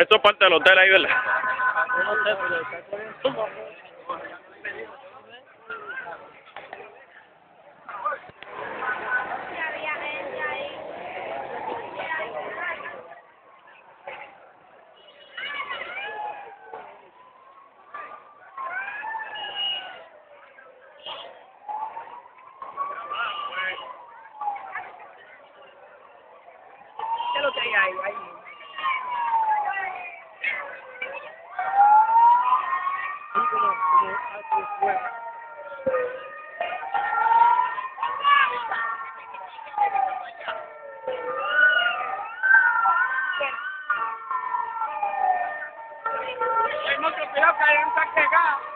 Eso es parte del hotel ahí, ¿verdad? Yo no sé, pero está corriendo. ¿Qué es lo que hay ahí? Sí, como algo fuego. Hay mucho cuidado que hay un taque acá.